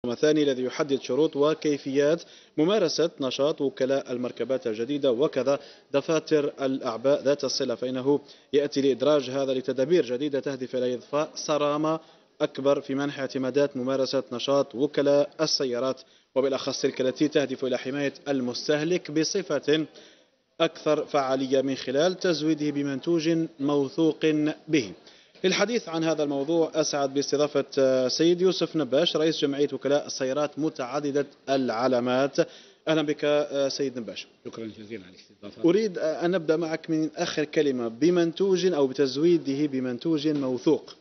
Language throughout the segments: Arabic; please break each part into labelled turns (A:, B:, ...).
A: الثاني الذي يحدد شروط وكيفيات ممارسة نشاط وكلاء المركبات الجديدة وكذا دفاتر الأعباء ذات الصلة، فإنه يأتي لإدراج هذا لتدابير جديدة تهدف إلى إضفاء صرامة أكبر في منح اعتمادات ممارسة نشاط وكلاء السيارات، وبالأخص تلك التي تهدف إلى حماية المستهلك بصفة أكثر فعالية من خلال تزويده بمنتوج موثوق به. للحديث عن هذا الموضوع أسعد باستضافة سيد يوسف نباش رئيس جمعية وكلاء السيارات متعددة العلامات. أهلا بك سيد نباش.
B: شكرا جزيلا على الاستضافة.
A: أريد أن نبدأ معك من آخر كلمة، بمنتوج أو بتزويده بمنتوج موثوق.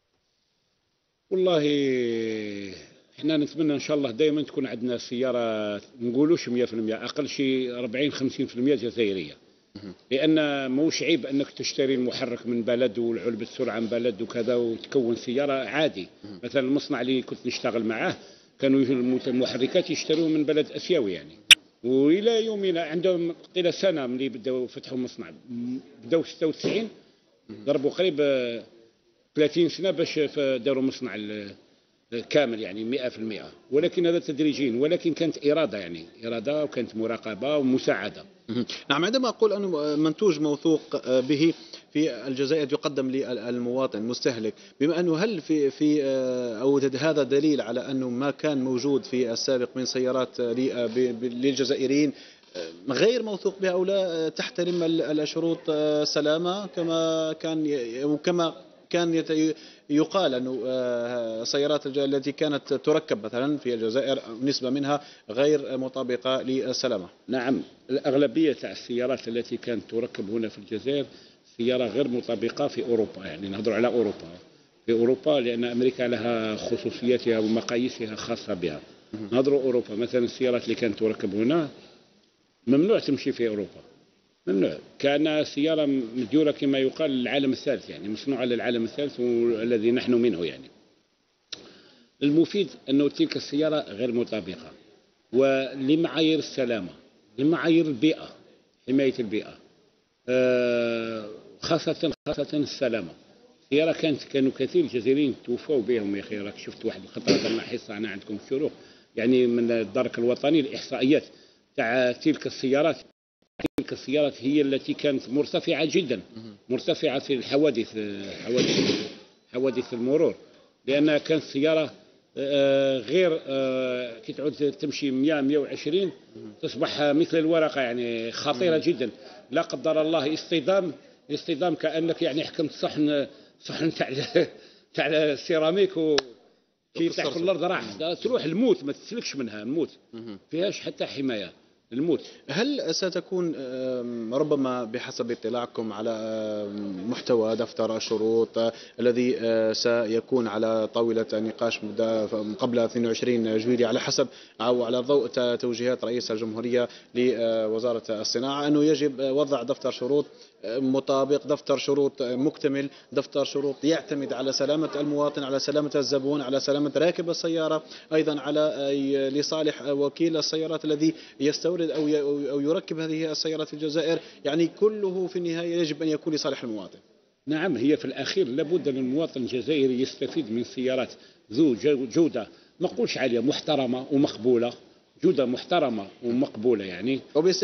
B: والله احنا نتمنى ان شاء الله دائما تكون عندنا سيارة نقولوش 100%، اقل شيء 40-50% جزائرية، لان موش عيب انك تشتري المحرك من بلد والعلبة السرعة من بلد وكذا وتكون سيارة عادي. مثلا المصنع اللي كنت نشتغل معاه كانوا المحركات يشتروه من بلد اسيوي يعني، والى يومنا عندهم قيل سنة ملي بداوا فتحوا مصنع، بداوا 96 ضربوا قريب 30 سنة باش داروا مصنع كامل يعني 100%، ولكن هذا تدريجيا، ولكن كانت إرادة يعني إرادة وكانت مراقبة ومساعدة.
A: نعم، عندما أقول أنه منتوج موثوق به في الجزائر يقدم للمواطن المستهلك، بما أنه هل في أو هذا دليل على أنه ما كان موجود في السابق من سيارات للجزائريين غير موثوق بها أو لا تحترم الشروط سلامة كما كان يقال أنه السيارات التي كانت تركب مثلا في الجزائر نسبة منها غير مطابقة للسلامة؟
B: نعم، الأغلبية تاع السيارات التي كانت تركب هنا في الجزائر سيارة غير مطابقة في أوروبا، يعني نهضر على أوروبا، في أوروبا لأن أمريكا لها خصوصياتها ومقاييسها خاصة بها. نهضر أوروبا مثلا السيارات اللي كانت تركب هنا ممنوع تمشي في أوروبا، ممنوع. كان سيارة مديورة كما يقال للعالم الثالث، يعني مصنوعة للعالم الثالث والذي نحن منه يعني. المفيد أنه تلك السيارة غير مطابقة ولمعايير السلامة، لمعايير البيئة، حماية البيئة، خاصة السلامة. سيارة كانوا كثير جزائريين توفوا بهم يا أخي. راك شفت واحد الخطرة درنا حصة أنا عندكم في الشروق يعني من الدرك الوطني، الإحصائيات تاع تلك السيارات هي التي كانت مرتفعة جدا، مرتفعة في حوادث المرور، لأنها كانت سيارة غير كي تعود تمشي 100-120 تصبح مثل الورقة، يعني خطيرة جدا. لا قدر الله اصطدام كأنك يعني حكمت صحن تاع السيراميك وكي تحت الأرض راح تروح الموت، ما تسلكش منها الموت، فيهاش حتى حماية الموت.
A: هل ستكون ربما بحسب اطلاعكم على محتوى دفتر الشروط الذي سيكون على طاولة النقاش قبل 22 جويلية على حسب أو على ضوء توجيهات رئيس الجمهورية لوزارة الصناعة أنه يجب وضع دفتر شروط مطابق، دفتر شروط مكتمل، دفتر شروط يعتمد على سلامة المواطن، على سلامة الزبون، على سلامة راكب السيارة، أيضا على لصالح وكيل السيارات الذي يستورد أو يركب هذه السيارات في الجزائر، يعني كله في النهاية يجب أن يكون لصالح المواطن.
B: نعم، هي في الأخير لابد أن المواطن الجزائري يستفيد من سيارات ذو جودة، ما نقولش عالية، محترمة ومقبولة، جودة محترمة ومقبولة يعني،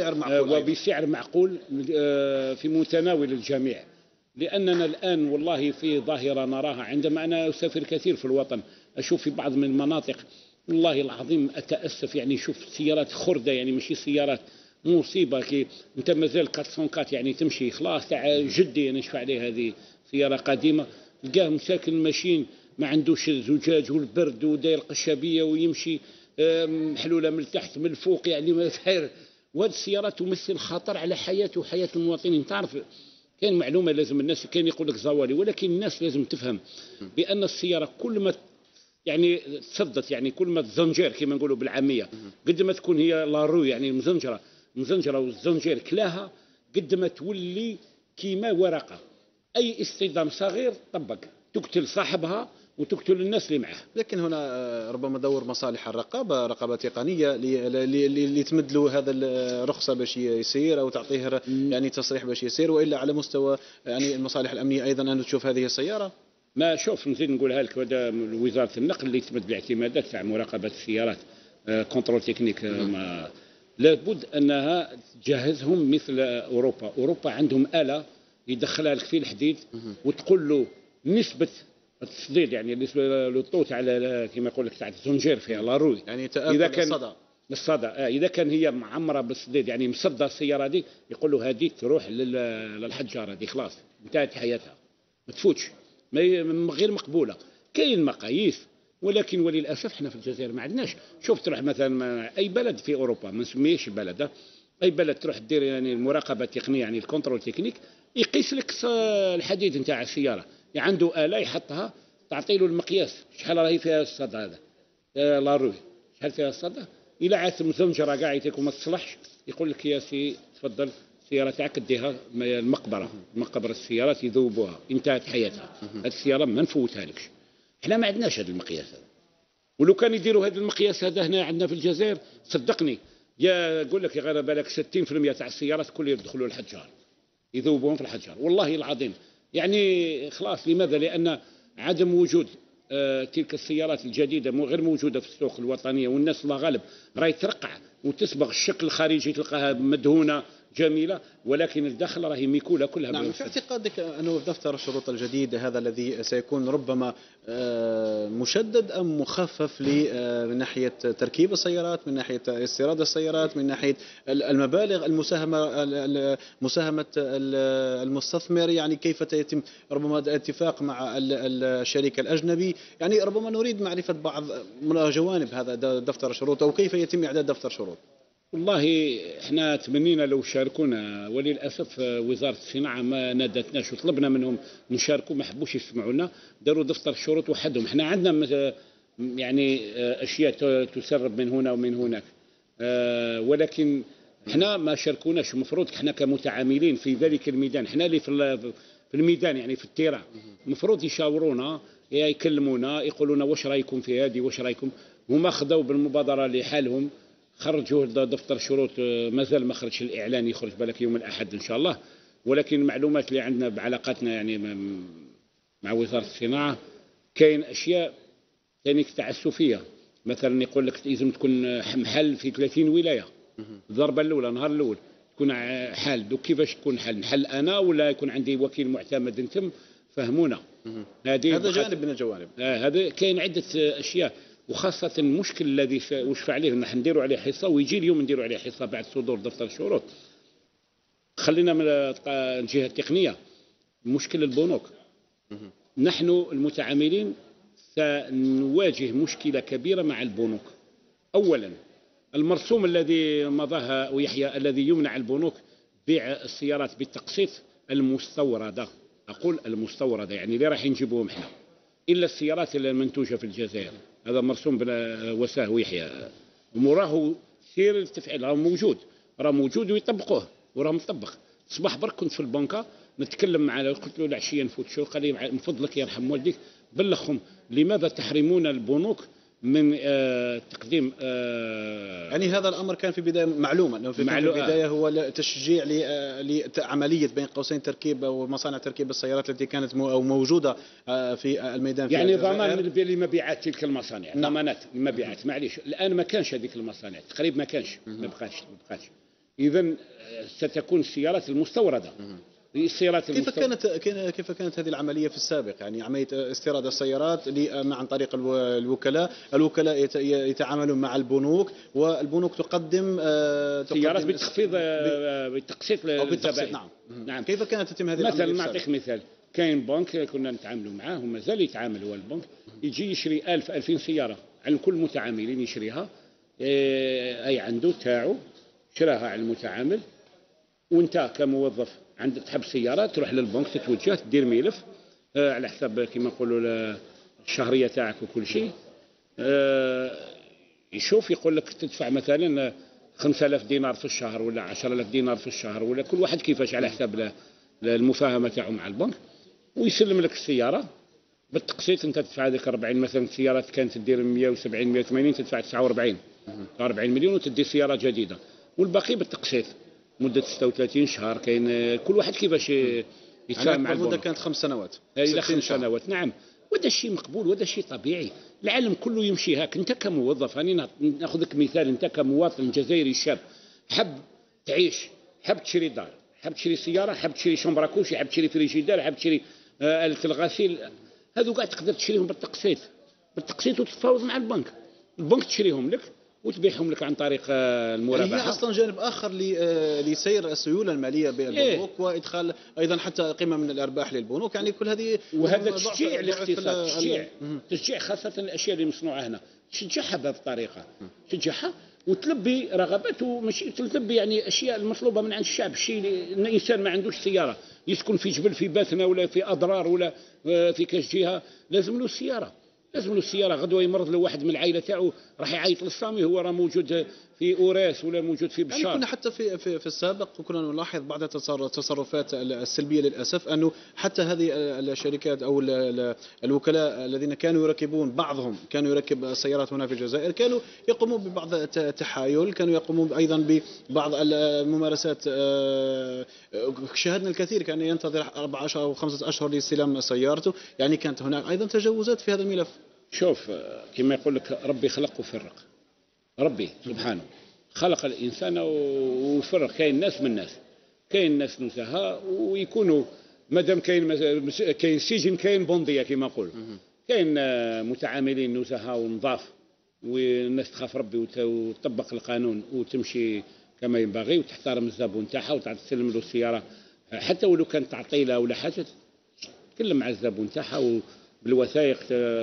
B: وبسعر معقول في متناول الجميع. لأننا الآن والله في ظاهرة نراها عندما أنا أسافر كثير في الوطن، أشوف في بعض من المناطق والله العظيم أتأسف، يعني شوف سيارات خردة، يعني ماشي سيارات مصيبة كي أنت مازال 404 يعني تمشي خلاص تاع جدي أنا نشفع عليه، هذه سيارة قديمة تلقاه مساكن ماشين ما عندوش زجاج والبرد وداير قشابية ويمشي محلولة من تحت من الفوق، يعني ما فاير. وهذه السيارات تمثل خطر على حياته وحياة المواطنين. تعرف كاين معلومة لازم الناس، كاين يقول لك زوالي، ولكن الناس لازم تفهم بأن السيارة كل ما يعني تصدت، يعني كل ما تزنجر كما نقولوا بالعامية، قد ما تكون هي لارو يعني مزنجرة والزنجير كلاها قد ما تولي كيما ورقة، أي اصطدام صغير طبق تقتل صاحبها وتقتل الناس اللي معه.
A: لكن هنا ربما دور مصالح الرقابة، رقابة تقنية اللي تمد له هذا الرخصة باش يسير أو تعطيه يعني تصريح باش يسير، وإلا على مستوى يعني المصالح الأمنية أيضا أن تشوف هذه السيارة.
B: ما شوف نزيد نقولها لك، هذا وزاره النقل اللي تمد الاعتمادات تاع مراقبه السيارات، كونترول تكنيك، لابد انها تجهزهم مثل اوروبا. اوروبا عندهم اله يدخلها لك في الحديد وتقول له نسبه التصدير، يعني بالنسبه للطو تاع كما يقول لك تاع الزنجير فيها لاروي،
A: يعني
B: اذا كان
A: الصدى
B: اذا كان هي معمره بالصديد يعني مصدى السياره دي، يقول له هذه تروح للحجار، هذه خلاص انتهت حياتها ما تفوتش، غير مقبوله. كاين مقاييس، ولكن وللاسف احنا في الجزائر ما عندناش. شوف تروح مثلا اي بلد في اوروبا، ما نسميش البلد، اي بلد تروح دير يعني المراقبه التقنيه، يعني الكونترول تكنيك، يقيس لك الحديد نتاع السياره، يعني عنده اله يحطها تعطي له المقياس شحال راهي فيها الصدى، هذا لاروي شحال فيها الصدى. الى عاد مزنجره قاعدتك وما تصلحش، يقول لك يا سي تفضل السياره تاعك ديها المقبره، مقبره السيارات يذوبوها، انتهت حياتها، هذه السياره ما نفوتها لكش. احنا ما عندناش هذا المقياس هذا، ولو كان يديروا هذا المقياس هذا هنا عندنا في الجزائر صدقني يا يقول لك يا بالك 60% تاع السيارات كل يدخلوا الحجار، يذوبون في الحجار والله العظيم. يعني خلاص، لماذا؟ لان عدم وجود تلك السيارات الجديده غير موجوده في السوق الوطنيه، والناس الله غالب راهي ترقع وتصبغ الشكل الخارجي تلقاها مدهونه جميله، ولكن الداخل راهي ميكوله كلها.
A: نعم، في اعتقادك انه دفتر الشروط الجديد هذا الذي سيكون ربما مشدد ام مخفف من ناحيه تركيب السيارات، من ناحيه استيراد السيارات، من ناحيه المبالغ مساهمه المستثمر، يعني كيف يتم ربما الاتفاق مع الشريك الاجنبي؟ يعني ربما نريد معرفه بعض جوانب هذا دفتر الشروط، او كيف يتم اعداد دفتر شروط.
B: والله احنا تمنينا لو شاركونا، وللاسف وزاره الصناعه ما نادتناش وطلبنا منهم نشاركوا، ما حبوش يسمعوا لنا، داروا دفتر الشروط وحدهم. احنا عندنا يعني اشياء تسرب من هنا ومن هناك، ولكن احنا ما شاركوناش. المفروض احنا كمتعاملين في ذلك الميدان، احنا اللي في الميدان يعني في التيران، المفروض يشاورونا، يكلمونا، يقولونا واش رايكم في هذه، واش رايكم. هما خذوا بالمبادره لحالهم، خرجوا دفتر شروط، مازال ما خرجش الاعلان، يخرج بالك يوم الاحد ان شاء الله. ولكن المعلومات اللي عندنا بعلاقاتنا يعني مع وزاره الصناعه، كاين اشياء ثاني تعسفيه. مثلا يقول لك لازم تكون محل في 30 ولايه، الضربه الاولى النهار الاول تكون حال. دوك كيفاش تكون حل؟ نحل انا ولا يكون عندي وكيل معتمد نتم؟ فهمونا.
A: هذا جانب من الجوانب.
B: هذا كاين عده اشياء، وخاصة المشكل الذي وشفع عليه نحن نديروا عليه حصة، ويجي اليوم نديروا عليه حصة بعد صدور دفتر الشروط. خلينا من الجهة التقنية، مشكل البنوك. نحن المتعاملين سنواجه مشكلة كبيرة مع البنوك. أولا المرسوم الذي مضاها ويحيى الذي يمنع البنوك بيع السيارات بالتقسيط المستوردة، أقول المستوردة يعني اللي راح نجيبوهم احنا، إلا السيارات المنتوجة في الجزائر. هذا مرسوم بلا وساه ويحيى، وراه سير التفعيل، راه موجود ويطبقوه وراه مطبق. صباح برك كنت في البنكة نتكلم مع، قلت له العشية نفوت شو، قال لي من فضلك يرحم والديك بلغهم لماذا تحرمون البنوك من تقديم
A: يعني هذا الامر كان في بدايه معلوم انه في البدايه هو تشجيع لعمليه بين قوسين تركيب او مصانع تركيب السيارات التي كانت او موجوده في الميدان،
B: يعني ضمان لمبيعات تلك المصانع. ضمانات للمبيعات. معليش الان ما كانش هذيك المصانع تقريبا، ما كانش، ما بقاش. اذا ستكون السيارات المستورده.
A: كيف كانت هذه العملية في السابق؟ يعني عملية استيراد السيارات عن طريق الوكلاء يتعاملون مع البنوك، والبنوك تقدم
B: سيارات بالتخفيض بالتقسيط للزبائن.
A: نعم. كيف كانت تتم هذه
B: العملية؟ مثلا نعطيك مثال، كاين بنك كنا نتعاملوا معاه ومازال يتعامل هو البنك، يجي يشري 2000 سيارة على كل متعاملين يشريها، أي عنده تاعو شراها على المتعامل، وانت كموظف عندك تحب سيارة تروح للبنك تتوجه تدير ملف على حساب كما نقولوا الشهرية تاعك وكل شيء، يشوف يقول لك تدفع مثلا 5000 دينار في الشهر ولا 10000 دينار في الشهر، ولا كل واحد كيفاش على حساب المفاهمة تاعه مع البنك، ويسلم لك السيارة بالتقسيط. انت تدفع هذيك 40 مثلا، السيارات كانت تدير 170 180 تدفع 49 مليون وتدي سيارة جديدة، والباقي بالتقسيط مدة 36 شهر. كاين كل واحد كيفاش يتفاهم مع
A: المدة كانت 5 سنوات
B: إلى 5 سنوات. نعم، وهذا شيء مقبول وهذا شيء طبيعي. العالم كله يمشي هاك. أنت كموظف، أنا ناخذ لك مثال، أنت كمواطن جزائري شاب حب تعيش، حب تشري دار، حب تشري سيارة، حب تشري شومبرا كوشي، حب تشري فريجيدار، حب تشري آلة الغسيل، هذو قاعد تقدر تشريهم بالتقسيط وتتفاوض مع البنك تشريهم لك وتبيعهم لك عن طريق المرابحه.
A: يعني هي اصلا جانب اخر لسير السيوله الماليه بالبنوك وادخال ايضا حتى قيمه من الارباح للبنوك، يعني كل هذه
B: وهذا تشجيع الاقتصاد، تشجيع خاصه الاشياء اللي مصنوعه هنا، تشجعها بهذه الطريقه، تشجعها وتلبي رغبات وماشي تلبي يعني اشياء المطلوبه من عند الشعب. الشيء اللي الانسان ما عندوش سياره يسكن في جبل في باثنا ولا في اضرار ولا في كاش جهه، لازم له السياره، لازم له السياره. غدوه يمرض له واحد من العائله تاعو راح يعيط للصامي، هو راه موجود في اوراس ولا موجود في بشار.
A: يعني كنا حتى في السابق وكنا نلاحظ بعض التصرفات السلبيه للاسف، انه حتى هذه الشركات او الوكلاء الذين كانوا يركبون، بعضهم كانوا يركب السيارات هنا في الجزائر، كانوا يقومون ببعض التحايل، كانوا يقومون ايضا ببعض الممارسات. شاهدنا الكثير كان ينتظر 14 او 5 اشهر لاستلام سيارته، يعني كانت هناك ايضا تجاوزات في هذا الملف.
B: شوف كما يقول لك ربي خلق وفرق، ربي سبحانه خلق الإنسان وفرق. كاين ناس من ناس، كاين ناس نزهاء ويكونوا مادام كاين سجن كاين بوندية كما نقول، كاين متعاملين نزهاء ونظاف والناس تخاف ربي وتطبق القانون وتمشي كما ينبغي وتحترم الزبون تاعها وتسلم له السيارة حتى ولو كانت تعطيله ولا حاجة، تكلم مع الزبون تاعها بالوثائق.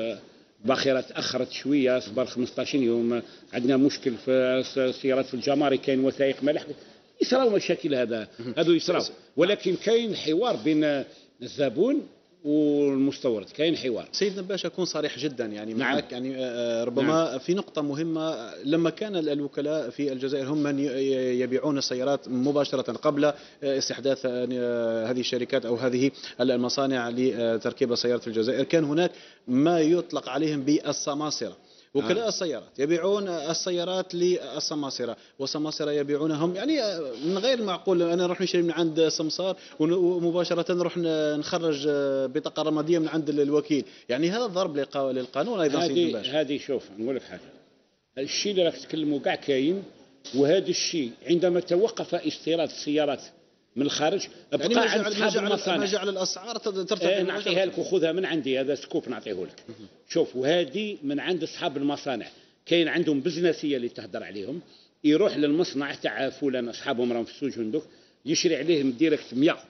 B: باخرة تأخرت شوية، صبر 15 يوم، عندنا مشكل في السيارات في الجمارك، كاين وثائق ما لحق، يصراو مشاكل هذو يصراو. ولكن كاين حوار بين الزبون والمستورد، كاين حوار.
A: سيدنا باش أكون صريح جدا يعني معك. نعم. يعني ربما نعم. في نقطة مهمة، لما كان الوكلاء في الجزائر هم من يبيعون السيارات مباشرة قبل استحداث هذه الشركات أو هذه المصانع لتركيب سيارات في الجزائر، كان هناك ما يطلق عليهم بالسماسرة. وكلاء السيارات يبيعون السيارات للسماسرة، والسماسرة يبيعونهم يعني من غير معقول. أنا نروح نشتري من عند سمسار ومباشرة نروح نخرج بطاقة رمادية من عند الوكيل، يعني هذا ضرب للقانون أيضا.
B: هذه شوف نقول لك حاجة، الشيء اللي راك تكلموا كاع كاين، وهذا الشيء عندما توقف استيراد السيارات من الخارج بقى يعني عند أصحاب المصانع.
A: ما جعل الأسعار ترتفع.
B: نعطيها لك وخذها من عندي، هذا سكوب نعطيه لك. شوف، وهذه من عند أصحاب المصانع، كاين عندهم بزنسية اللي تهدر عليهم، يروح للمصنع تاع فلان أصحابهم راهم في السجون دوك، يشري عليهم ديريكت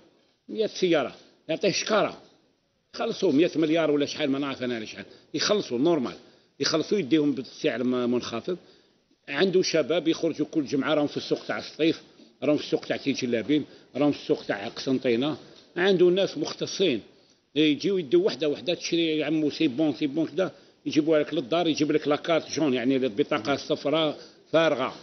B: 100 سيارة، يعطيه شكارة، يخلصوا 100 مليار ولا شحال ما نعرف أنا شحال، يخلصوا نورمال، يخلصوا يديهم بالسعر منخفض. عنده شباب يخرجوا كل جمعة راهم في السوق تاع الصيف، راهم في السوق تاع تيجلابين، راهم في السوق تاع قسنطينة، عنده ناس مختصين يجيو يدوا وحده تشري يا عمو سي بون كذا، يجيبوها لك للدار، يجيب لك لاكارت جون يعني البطاقه الصفراء فارغه.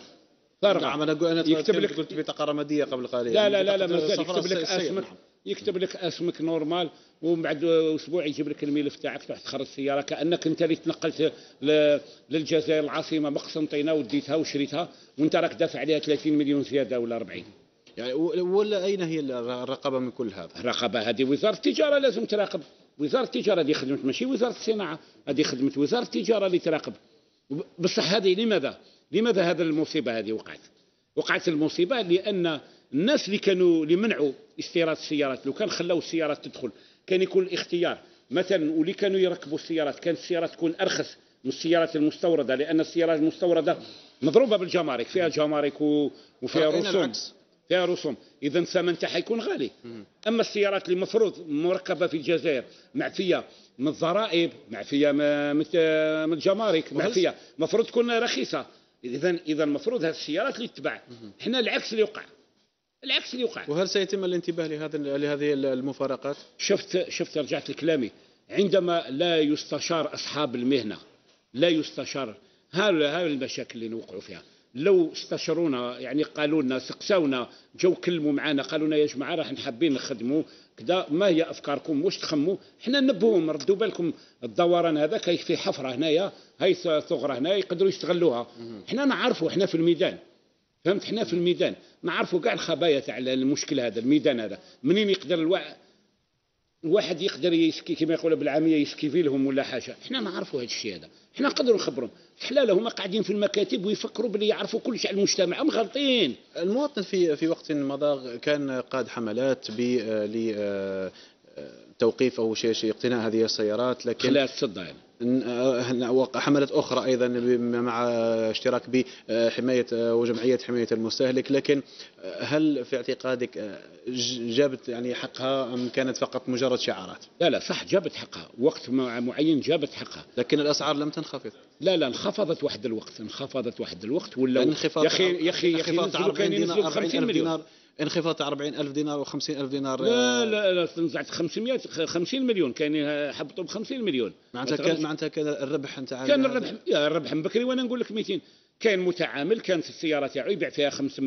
A: نعم انا يكتب لك، قلت بطاقه رماديه قبل قليل.
B: لا مازال يكتب لك اسمك، يكتب لك اسمك نورمال، ومن بعد اسبوع يجيب لك الملف تاعك تروح تخرج السياره كانك انت اللي تنقلت للجزائر العاصمه بقسنطينه وديتها وشريتها، وانت راك دافع عليها 30 مليون زياده ولا 40
A: يعني. ولا اين هي الرقابه من كل هذا؟
B: الرقابه هذه وزاره التجاره لازم تراقب، وزاره التجاره هذه خدمه ماشي وزاره الصناعه، هذه خدمه وزاره التجاره اللي تراقب. بصح هذه لماذا هذا المصيبه هذه وقعت المصيبه؟ لان الناس اللي منعوا استيراد السيارات، لو كان خلاو السيارات تدخل كان يكون الاختيار مثلا، واللي كانوا يركبوا السيارات كانت السيارات تكون ارخص من السيارات المستورده، لان السيارات المستورده مضروبه بالجمارك، فيها جمارك وفيها رسوم، فيها رسوم، اذا الثمن تاعها يكون غالي. اما السيارات اللي مفروض مركبه في الجزائر معفيه من الضرائب، معفيه من الجمارك، معفيه، مفروض تكون رخيصه. اذا المفروض هذه السيارات اللي تتباع، احنا العكس اللي يوقع.
A: وهل سيتم الانتباه لهذه المفارقات؟
B: شفت رجعت لكلامي، عندما لا يستشار اصحاب المهنه، لا يستشار، هذه المشاكل اللي نوقعوا فيها. لو استشرونا يعني قالوا لنا، سقسونا، جو كلموا معنا، قالوا لنا يا جماعه راح حابين نخدموا كذا، ما هي افكاركم، واش تخموا، احنا ننبهوهم، ردوا بالكم الدوران هذا كاين في حفره هنايا، هاي ثغره هنا يقدروا يستغلوها. احنا نعرفوا، احنا في الميدان، فهمت، احنا في الميدان نعرفوا كاع الخبايا تاع المشكل هذا، الميدان هذا منين يقدر واحد يقدر يسكي كما يقولوا بالعاميه يسكيفي لهم ولا حاجه. احنا نعرفوا هذا الشيء هذا، احنا نقدروا نخبرهم حلاله هما قاعدين في المكاتب ويفكروا باللي يعرفوا كل شيء على المجتمع. هم غلطين.
A: المواطن في وقت مضى كان قاد حملات توقيف او شيء اقتناء هذه السيارات، لكن
B: خلاها تصدى يعني.
A: حملات أخرى أيضا مع اشتراك بحماية وجمعية حماية المستهلك. لكن هل في اعتقادك جابت يعني حقها أم كانت فقط مجرد شعارات؟
B: لا صح، جابت حقها وقت معين، جابت حقها،
A: لكن الأسعار لم تنخفض.
B: لا انخفضت واحد الوقت ولا يا أخي نزلوا كان ينزلوا 50 مليون.
A: انخفاض 40,000 دينار و50,000 دينار.
B: لا نزعت 50 مليون، كان حبطوا ب 50 مليون.
A: معناتها كان الربح نتاع
B: الربح من بكري. وانا نقول لك 200 كان متعامل كان في السياره تاعو يبيع فيها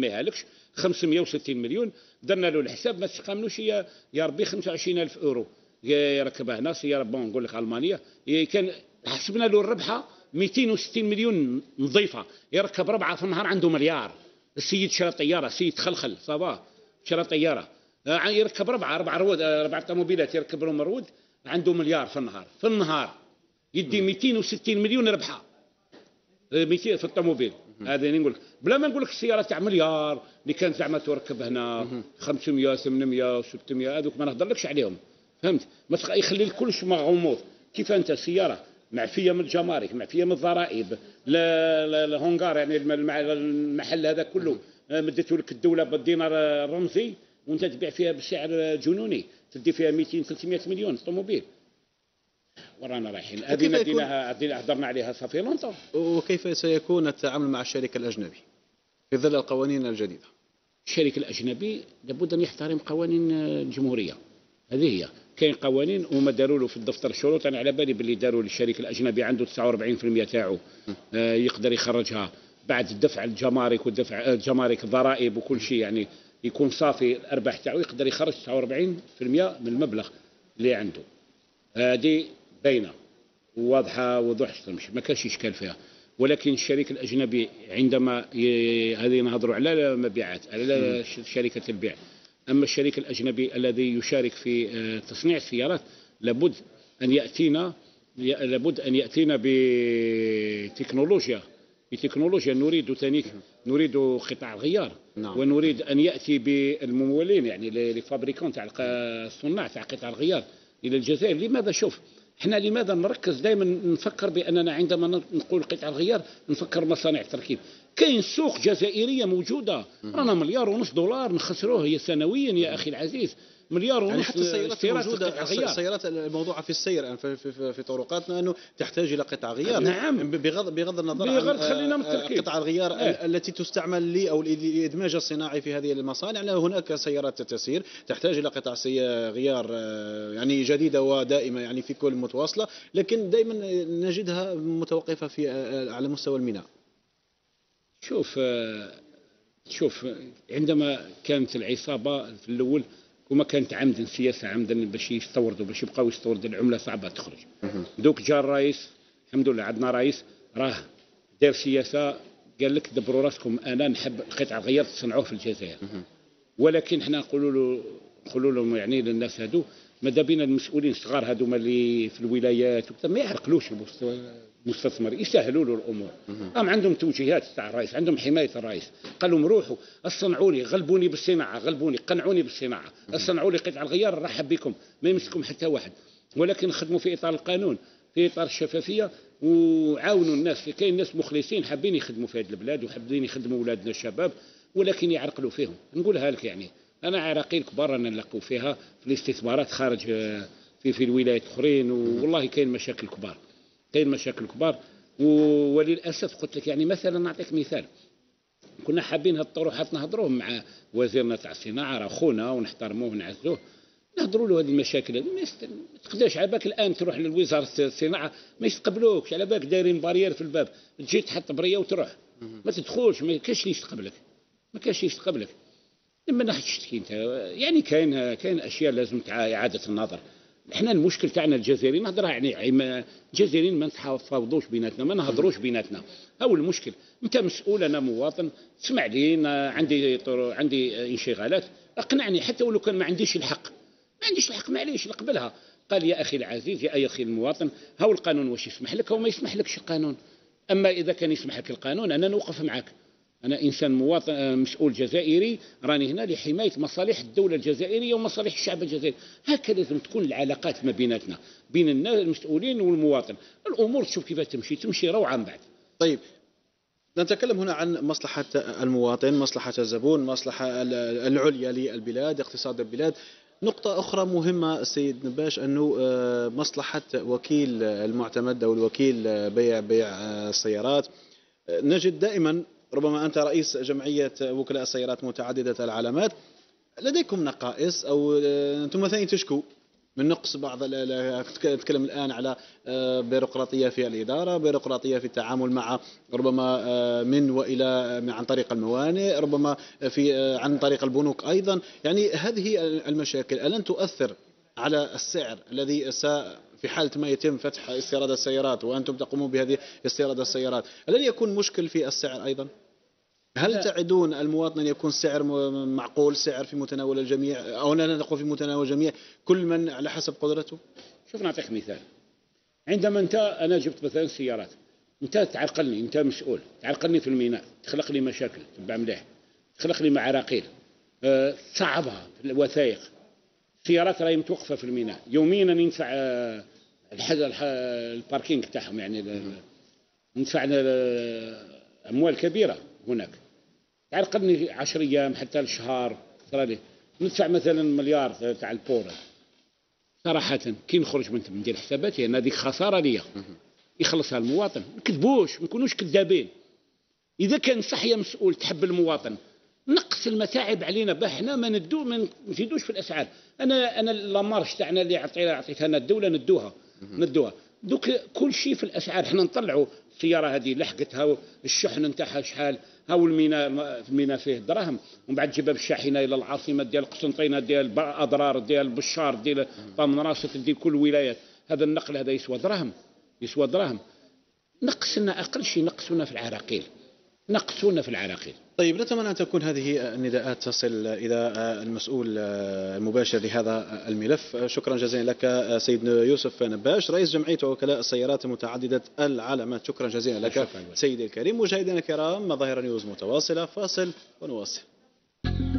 B: 560 مليون. درنا له الحساب ما تقاملوش يا ربي 25,000 اورو يركبها هنا سياره بون نقول لك المانيه. كان حسبنا له الربحه 260 مليون نظيفه، يركب 4 في النهار عنده مليار. السيد شرى طياره، السيد خلخل صباح شرى طياره يركب 4 طوموبيلات يركب لهم مرود، عنده مليار في النهار يدي 260 مليون ربحه 200 في الطوموبيل. هذا نقول لك بلا ما نقول لك السياره تاع مليار اللي كانت زعما تركب هنا 500 800 600 هذوك ما نهضرلكش عليهم، فهمت؟ ما يخلي لك كلش غموض. كيف انت سياره معفيه من الجمارك، معفيه من الضرائب، الهونغار يعني المحل هذا كله مدته لك الدوله بالدينار الرمزي وانت تبيع فيها بسعر جنوني، تدي فيها 200 300 مليون طوموبيل. ورانا رايحين هذه مدينه هضرنا عليها صافي لونطون.
A: وكيف سيكون التعامل مع الشريك الاجنبي في ظل القوانين الجديده؟
B: الشريك الاجنبي لابد ان يحترم قوانين الجمهوريه. هذه هي كاين قوانين وما داروا له في الدفتر الشروط. انا على بالي باللي داروا للشريك الاجنبي عنده 49% تاعو يقدر يخرجها بعد دفع الجمارك ودفع الجمارك الضرائب وكل شيء، يعني يكون صافي الارباح تاعو يقدر يخرج 49% من المبلغ اللي عنده. هذه باينه وواضحه وضوح الشمس ما كانش اشكال فيها. ولكن الشريك الاجنبي عندما هذه نهضروا على المبيعات على شركه البيع، اما الشريك الاجنبي الذي يشارك في تصنيع السيارات لابد ان ياتينا بتكنولوجيا نريد قطع الغيار. نعم. ونريد ان ياتي بالممولين يعني لفابريكون تاع الصناع تاع قطع الغيار الى الجزائر. لماذا؟ شوف احنا لماذا نركز دائما نفكر باننا عندما نقول قطع الغيار نفكر مصانع التركيب؟ كاين سوق جزائريه موجوده، رانا $1.5 نخسروه هي سنويا يا اخي العزيز. $1.5 يعني
A: حتى السيارات موجوده، السيارات الموضوعه في السير في طرقاتنا انه تحتاج الى قطع غيار.
B: نعم.
A: بغض النظر عن قطع الغيار التي تستعمل او الادماج الصناعي في هذه المصانع. هناك سيارات تسير تحتاج الى قطع غيار يعني جديده ودائمه يعني في كل متواصله، لكن دائما نجدها متوقفه على مستوى الميناء.
B: شوف عندما كانت العصابه في الاول وما كانت عمدا سياسه عمدا باش يستوردوا باش يبقاو يستوردوا العمله صعبه تخرج. دوك جا الرئيس الحمد لله عندنا رئيس راه دار سياسه قال لك دبروا راسكم انا نحب قطع غيار تصنعوه في الجزائر. ولكن احنا نقولوا لهم يعني للناس هادو ماذا بينا المسؤولين الصغار هذوما اللي في الولايات ما يعرقلوش المستثمر يسهلوا له الامور. عندهم توجيهات تاع الرئيس، عندهم حمايه الرئيس، قال لهم روحوا اصنعوا لي غلبوني بالصناعه، قنعوني بالصناعه، اصنعوا لي قطع الغيار نرحب بكم ما يمسكم حتى واحد. ولكن خدموا في اطار القانون في اطار الشفافيه وعاونوا الناس. كاين ناس مخلصين حابين يخدموا في هذه البلاد وحابين يخدموا اولادنا الشباب ولكن يعرقلوا فيهم. نقولها لك يعني انا عراقيل كبار انا نلقوا فيها في الاستثمارات خارج في الولايات الاخرين والله كاين مشاكل كبار وللاسف قلت لك يعني مثلا نعطيك مثال. كنا حابين هاد الطروحات نهضروه مع وزيرنا تاع الصناعه راه خونا ونحترموه ونعزوه نهضروا له هذه المشاكل. ما تقدرش على بالك الان تروح لوزاره الصناعه ما يستقبلوكش، على بالك دايرين بارير في الباب تجي تحط بريه وتروح ما تدخلش، ما كاينش اللي يستقبلك. لما نحكي انت يعني كاين اشياء لازم اعاده النظر. احنا المشكل تاعنا الجزائريين نهضرها يعني الجزائريين ما نتفاوضوش بيناتنا ما نهضروش بيناتنا. هو المشكل انت مسؤول انا مواطن اسمع لي عندي انشغالات اقنعني حتى ولو كان ما عنديش الحق ما عنديش الحق، معليش نقبلها. قال يا اخي العزيز، يا اخي المواطن، هاو القانون واش يسمح لك وما يسمح لكش القانون. اما اذا كان يسمح لك القانون انا نوقف معك. أنا إنسان مواطن مسؤول جزائري، راني هنا لحماية مصالح الدولة الجزائرية ومصالح الشعب الجزائري. هكذا لازم تكون العلاقات ما بيناتنا، بين الناس المسؤولين والمواطن. الأمور تشوف كيف تمشي روعة من بعد.
A: طيب نتكلم هنا عن مصلحة المواطن، مصلحة الزبون، مصلحة العليا للبلاد، اقتصاد البلاد. نقطة أخرى مهمة سيد نباش أنه مصلحة وكيل المعتمد أو الوكيل بيع السيارات. نجد دائما، ربما أنت رئيس جمعية وكلاء السيارات متعددة العلامات، لديكم نقائص أو أنتم مثلا تشكو من نقص بعض. أتكلم الآن على بيروقراطية في الإدارة، بيروقراطية في التعامل مع ربما من وإلى عن طريق الموانئ، ربما عن طريق البنوك أيضا. يعني هذه المشاكل ألن تؤثر على السعر الذي في حالة ما يتم فتح استيراد السيارات وأنتم تقومون بهذه استيراد السيارات، ألن يكون مشكل في السعر أيضا؟ هل تعدون المواطن أن يكون سعر معقول، سعر في متناول الجميع، أو لا نقول في متناول الجميع، كل من على حسب قدرته؟
B: شوف نعطيك مثال. عندما أنا جبت مثلا سيارات، أنت تعرقلني، أنت مسؤول، تعرقلني في الميناء، تخلق لي مشاكل، تبع مليح، تخلق لي معراقيل، تصعبها في الوثائق. السيارات راهي متوقفة في الميناء، يوميا ندفع الباركينج تاعهم، يعني ندفع أموال كبيرة هناك. تعرقلني 10 أيام حتى الشهر، صار ندفع مثلا مليار تاع البورة. صراحة كي نخرج من ندير حساباتي أنا هذيك خسارة ليا، يخلصها المواطن. ما نكذبوش، ما نكونوش كذابين. إذا كان صح يا مسؤول تحب المواطن، نقص المتاعب علينا باه ما نزيدوش في الأسعار. أنا لامارش تاعنا اللي عطيتها لنا الدولة ندوها. دوك كل شيء في الأسعار حنا نطلعوا. السيارة هذه لحقتها الشحن نتاعها شحال، هاو الميناء فيه دراهم، ومن بعد تجيبها بالشاحنة إلى العاصمة ديال قسنطينة ديال أضرار ديال بشار ديال طامن راسة ديال كل الولايات. هذا النقل هذا يسوى دراهم. نقصنا أقل شيء، نقصنا في العراقيل.
A: طيب نتمنى أن تكون هذه النداءات تصل إلى المسؤول المباشر لهذا الملف. شكرا جزيلا لك سيد يوسف نباش، رئيس جمعية وكلاء السيارات متعددة العلامات. شكرا جزيلا لك سيدي الكريم. مشاهدينا الكرام، مظاهر نيوز متواصلة، فاصل ونواصل.